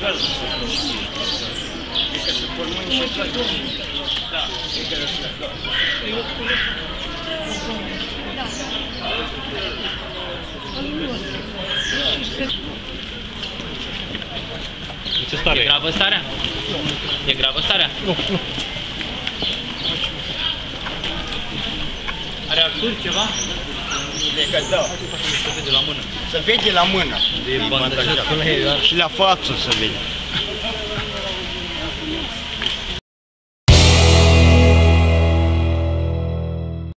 cazul. Adică să formăm și cazul. Da, e că Ce stare? E gravă starea? E gravă starea? Nu. Are arsuri ceva? e că da. Se vede la mână. Se vede la mână. De bandajat. Și la față se vede.